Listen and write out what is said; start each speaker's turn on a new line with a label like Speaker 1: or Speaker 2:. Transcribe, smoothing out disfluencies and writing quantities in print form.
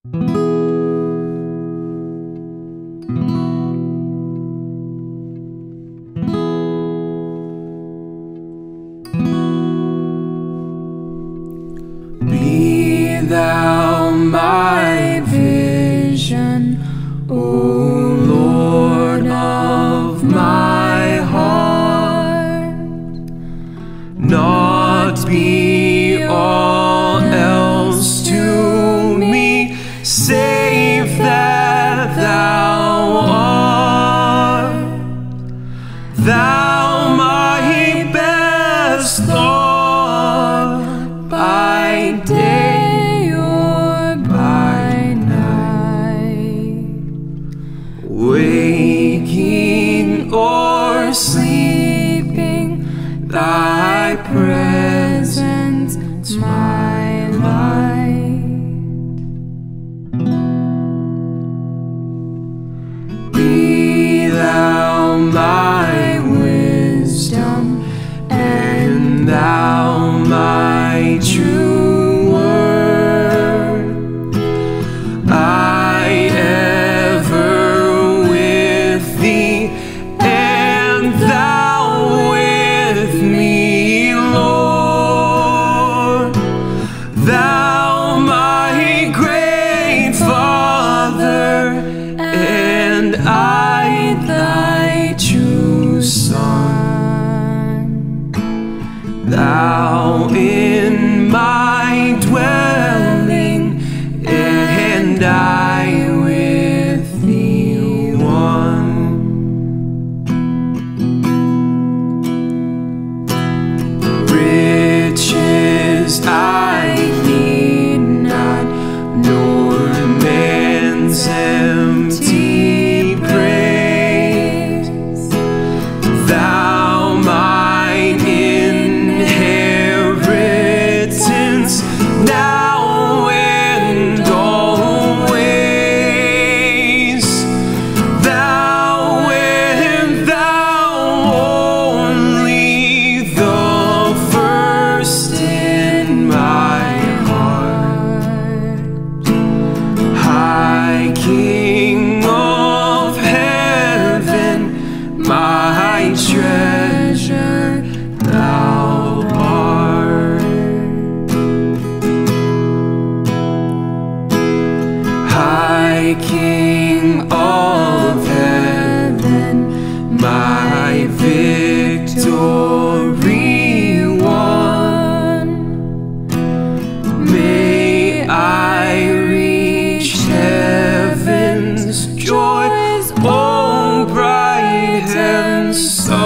Speaker 1: Be thou my vision, O Lord of my heart, not be all else to me, save that thou art. Thou my best thought, by day or by night, waking or sleeping, thy presence my light. Be thou my wisdom, and thou my true word. I ever with thee, and thou with me, Lord. Thou my great Father, and I thy true Son. Thou in my dwelling, and I with thee one. Riches I need not, nor man's empty praise. Thou mine inheritance, now and always. Thou and thou only, the first in my heart. High King of heaven, my treasure thou art. High King of heaven, my victory won. May I reach heaven's joys, oh bright and sun.